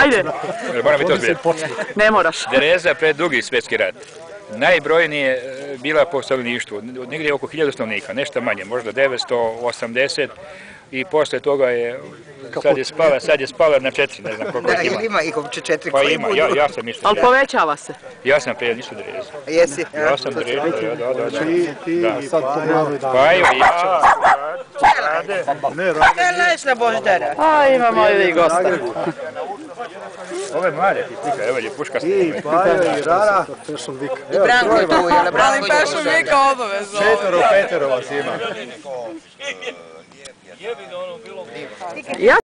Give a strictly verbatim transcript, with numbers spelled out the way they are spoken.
Ajde. Moram biti ozbiljan. Ne moraš. Dereza pred drugi svjetski rat. Najbrojnije bila po stanovništvu, negdje oko hiljadu stanovnika, nešto manje, možda devetsto osamdeset. I posle toga je, sad je spala, sad je spala na četiri, ne znam koliko ima. Da, ima ih uopće četiri Pa koji ima, budu. ja, ja sam mislio. Ali povećava se. Ja sam prije nisu Dereza. Jesi? Ja sam Dereza, da, da, da. Ti, ti, sad to mladi dan. Pa evo, ja. Ne, rade. Ne, ne, slabo Boždara. A, imamo i gosta. Ove mlade ti slika, evo je puška I Pajo i Rara. Fashion Week. I Branko je tu, jel' Branko je tu? Fashion Weeka obavezno. Četvero, petero vas ima. Ja